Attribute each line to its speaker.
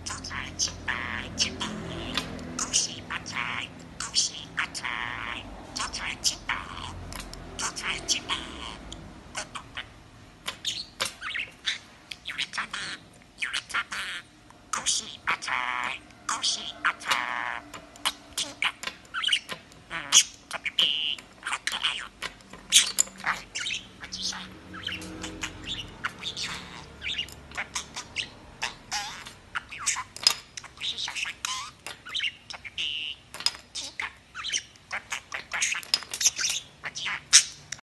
Speaker 1: 早餐清白清白，恭喜发财，恭喜发财，早餐清白，早餐清白。